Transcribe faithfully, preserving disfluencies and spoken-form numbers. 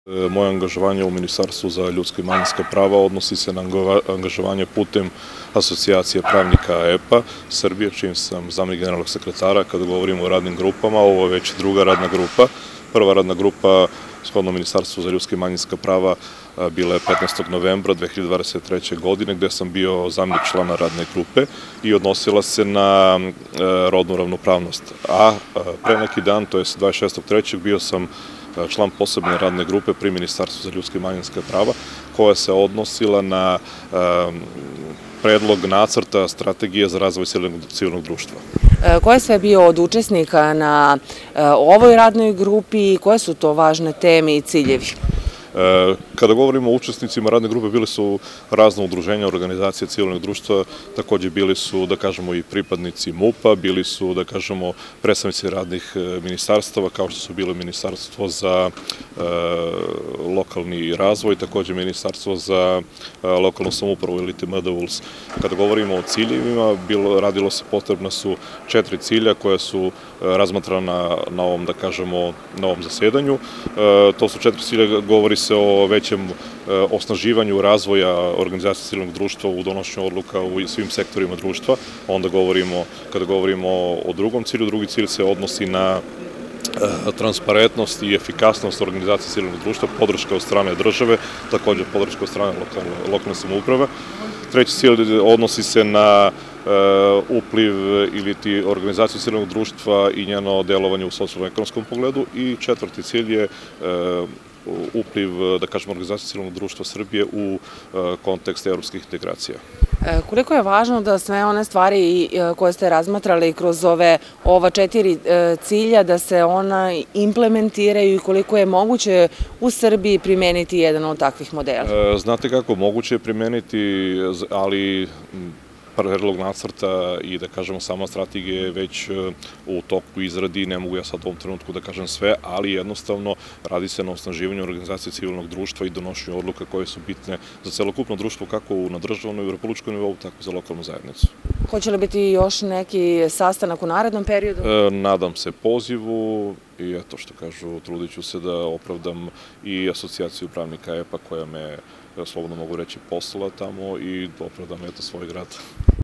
Moje angažovanje u Ministarstvu za ljudska i manjinska prava odnosi se na angažovanje putem Asocijacije pravnika E P A Srbije, čim sam zamenik generalnog sekretara. Kada govorimo o radnim grupama, ovo je već druga radna grupa. Prva radna grupa, shodno Ministarstvu za ljudska i manjinska prava, bila je petnaestog novembra dve hiljade dvadeset treće. godine, gde sam bio zamenik člana radne grupe i odnosila se na rodnu ravnopravnost. A pre neki dan, to je dvadeset šestog trećeg bio sam član posebne radne grupe pri Ministarstvu za ljudska i manjinska prava, koja se odnosila na predlog nacrta strategije za razvoj civilnog društva. Ko je sve bio od učesnika na ovoj radnoj grupi i koje su to važne teme i ciljevi? Kada govorimo o učesnicima radne grupe, bili su razna udruženja, organizacije civilnog društva, takođe bili su, da kažemo, i pripadnici M U P A, bili su, da kažemo, predstavnici radnih ministarstava, kao što su bili Ministarstvo za lokalni razvoj, takođe Ministarstvo za lokalnu samoupravu ili M D U L S. Kada govorimo o ciljevima, radilo se, potrebna su četiri cilja koja su razmatrana na ovom, da kažemo, na ovom zasedanju. To su četiri cilja, govori se o većem osnaživanju razvoja organizacije civilnog društva u donošenju odluka u svim sektorima društva. Onda govorimo, kada govorimo o drugom cilju, drugi cilj se odnosi na transparentnost i efikasnost organizacije civilnog društva, podrška od strane države, takođe podrška od strane lokalne samouprave. Treći cilj odnosi se na upliv ili ti organizaciju civilnog društva i njeno delovanje u socijalno-ekonomskom pogledu i četvrti cilj je upliv, da kažemo, organizacije civilnog društva Srbije u kontekst evropskih integracija. Koliko je važno da sve one stvari koje ste razmatrali kroz ova četiri cilja, da se ona implementiraju i koliko je moguće u Srbiji primeniti jedan od takvih modela? Znate kako, moguće je primeniti, ali predlog nacrta i, da kažemo, sama strategija je već u toku izradi, ne mogu ja sad u ovom trenutku da kažem sve, ali jednostavno radi se na osnaživanju organizacije civilnog društva i donošenju odluka koje su bitne za celokupno društvo, kako na državnom i republičkom nivou, tako i za lokalnu zajednicu. Hoće li biti još neki sastanak u narednom periodu? Nadam se pozivu i eto, što kažu, trudit ću se da opravdam i Asocijaciju pravnika E P A koja me, slobodno mogu reći, poslala tamo i da opravdam eto svoj grad.